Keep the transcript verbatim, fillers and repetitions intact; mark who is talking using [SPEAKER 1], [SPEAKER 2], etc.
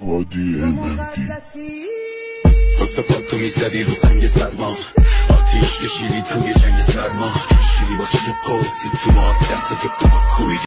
[SPEAKER 1] وادی ام ام دی.
[SPEAKER 2] به پاتو میزدی رو سنگ سرما، آتیش کشیدی توی جنگ سرما، کشیدی با چه قوسی تو ما دست تو کوی